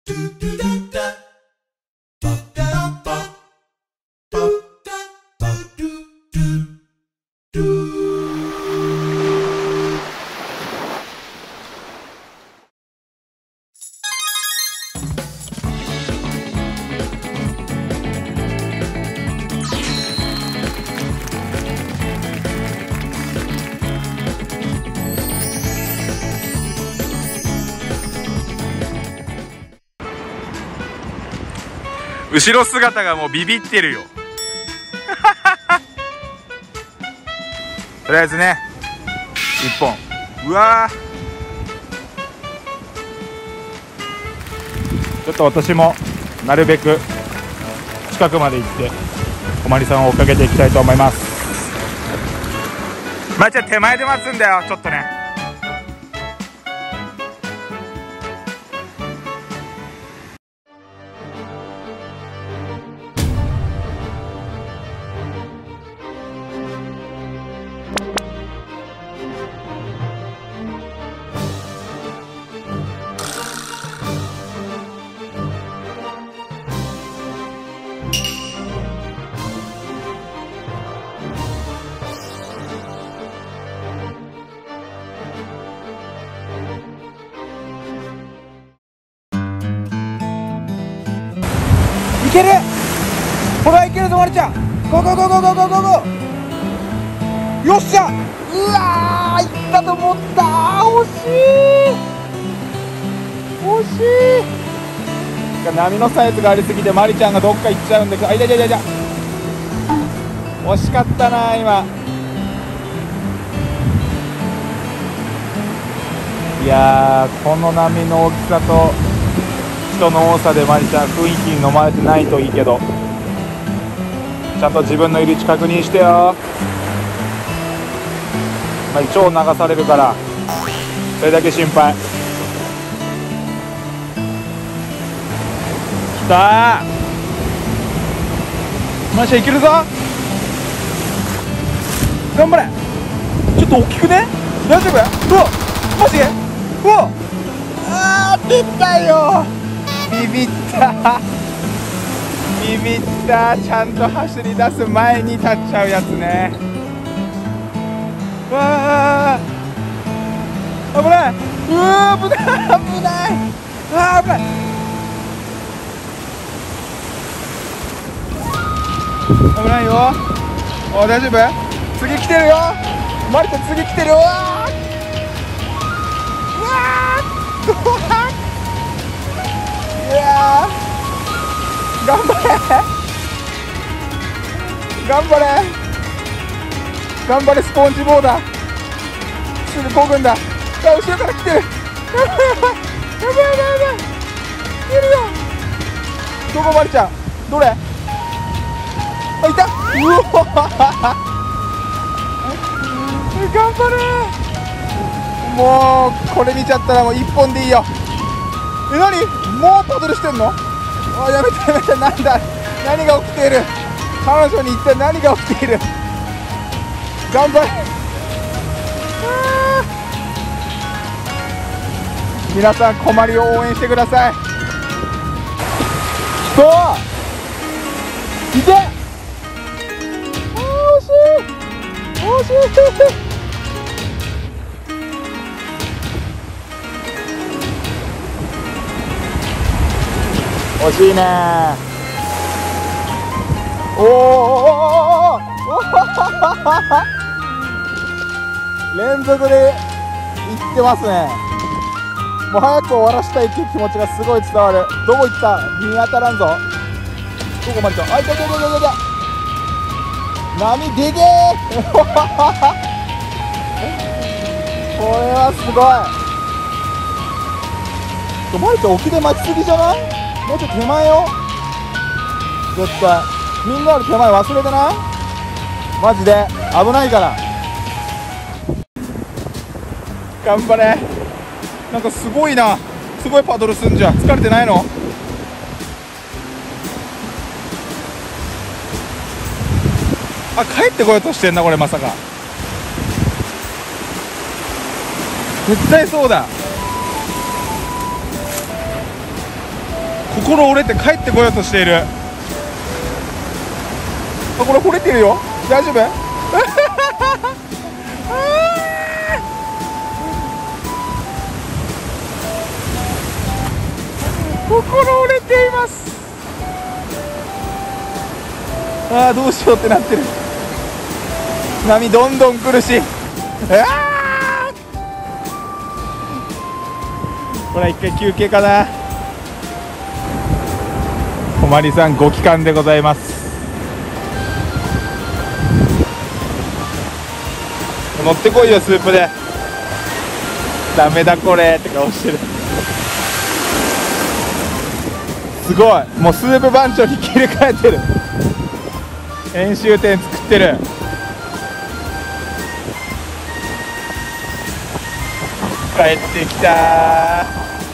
後ろ姿がもうビビってるよとりあえずね1本。うわー、ちょっと私もなるべく近くまで行ってこまりさんを追っかけていきたいと思います。まあじゃあ手前で待つんだよ。ちょっとねいける。ほらいけるぞまりちゃん。ゴーゴーゴーゴーゴーゴーゴーゴー。よっしゃ。うわー、いったと思った。惜しい惜しい。波のサイズがありすぎてまりちゃんがどっか行っちゃうんで、あ、いやいやいやいや、惜しかったな今。いやー、この波の大きさと人の多さでまりちゃん雰囲気に飲まれてないといいけど、ちゃんと自分のいる位置確認してよ。まあ、超流されるからそれだけ心配。きたー、まりちゃんいけるぞ。頑張れ。ちょっと大きくね、大丈夫？うわマジ？うわあー、出たよ。ビビったビビった。ちゃんと走り出す前に立っちゃうやつね。わあ危ない。うわ危ない危ない。あ危ない。危ないよ。お大丈夫？次来てるよ。マリちゃん次来てるよ。うわーうわーいやー頑張れ頑張れ頑張れ。スポンジボーダーすぐこぐんだ。あ後ろから来てる。やばいやばいやばいやばいやばい。いるよ。どこまりちゃんどれ？あいた。うわ頑張れ。もうこれ見ちゃったらもう1本でいいよ。え、なにもうパドルしてんの？あ、やめてやめて。なんだ何が起きている。彼女に一体何が起きている。頑張れ。皆さんこまりを応援してください。そういけ。あー惜しい惜しい惜しいね。おーおーおーおー連続でいってますね。もう早く終わらしたいっていう気持ちがすごい伝わる。どこ行った？見当たらんぞ。どこまで行った？あいたいたいたいたいた。波でけーこれはすごい。マリちゃん沖で待ちすぎじゃない？もうちょっと手前よ絶対。みんなの手前忘れてない？マジで危ないから。頑張れ。なんかすごいな。すごいパドルすんじゃん。疲れてないの？あ、帰ってこようとしてんなこれ。まさか絶対そうだ。 心折れて帰ってこようとしている。あ、これ惚れてるよ。大丈夫？心折れています。ああ、どうしようってなってる。波どんどん来るし、これ一回休憩かな。おまりさんご帰還でございます。乗ってこいよスープで。ダメだこれって顔してる。すごい、もうスープ番長に切り替えてる。編集点作ってる。帰ってきたー。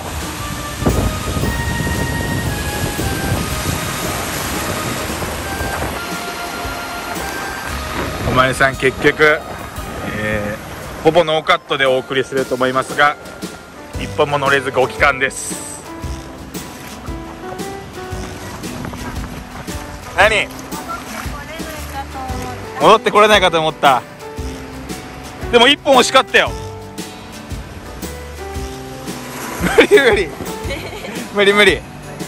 お前さん結局、ほぼノーカットでお送りすると思いますが、一本も乗れずご帰還です。何？戻ってこれないかと思った。でも一本惜しかったよ。無理無理無理無理。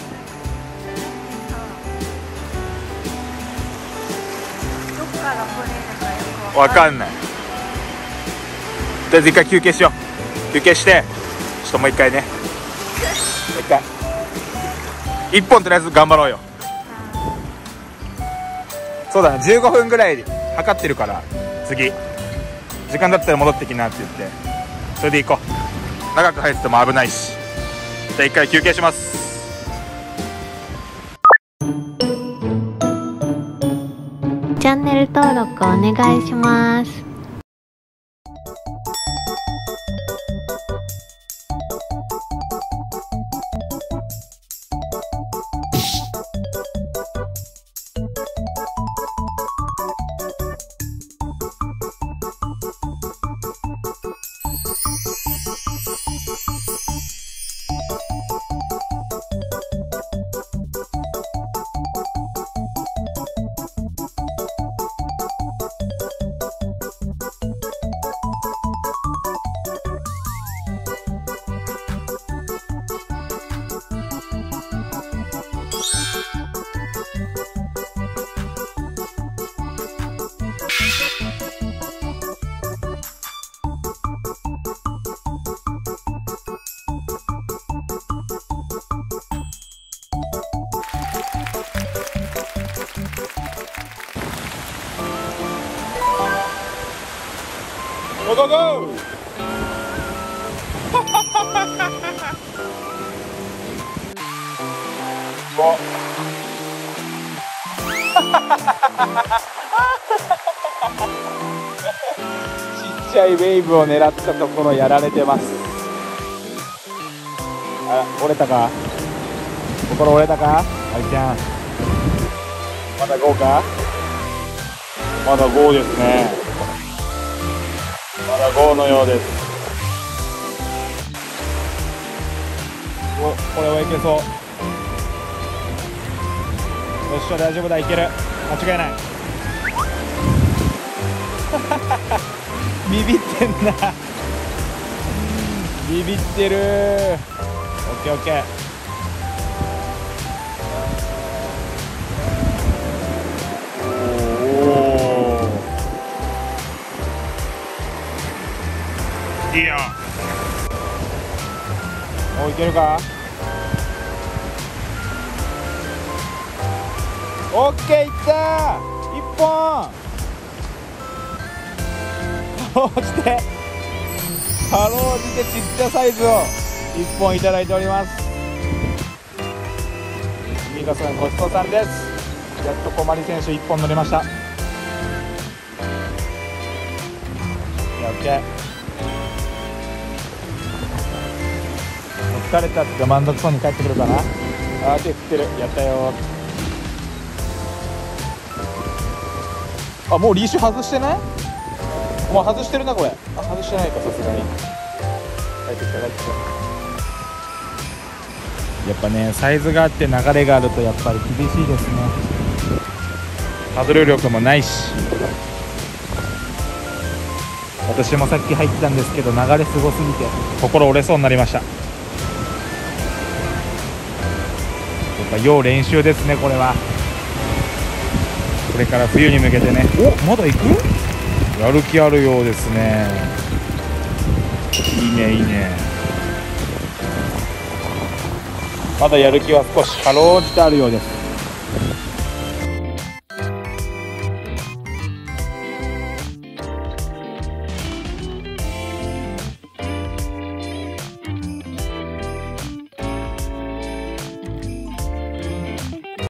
わかんない。とりあえず一回休憩しよう。休憩してちょっともう一回ね、もう一回一本とりあえず頑張ろうよ。そうだね、15分ぐらい測ってるから、次時間だったら戻ってきなって言って、それで行こう。長く入ってても危ないし。じゃあ一回休憩します。 チャンネル登録お願いします。 ゴーゴーゴー。ちっちゃいウェーブを狙ったところやられてます。あら、折れたか、心折れたか、あいちゃん。まだ5か、まだ5ですね。まだ5のようです。お、これはいけそう。よっしゃ、大丈夫だ、いける、間違いない。ビビってんな。ビビってる。オッケーオッケー。いいよ。お、いけるか。オッケー、いったー。1本落ちて、かろうじてちっちゃサイズを1本いただいております。ミカさんごちそうさんです。やっと小鞠選手1本乗れました。オッケー。疲れたって満足そうに帰ってくるかな。あー、手振ってる。やったよ。あ、もうリーシュ外してない？もう外してるなこれ。あ、外してないか、さすがに。帰ってきた帰ってきた。 やっぱねサイズがあって流れがあるとやっぱり厳しいですね。パドル力もないし、私もさっき入ったんですけど流れすごすぎて心折れそうになりました。やっぱ要練習ですねこれは。これから冬に向けてね。お、まだ行く？やる気あるようですね。いいねいいね。まだやる気は少しかろうじてあるようです。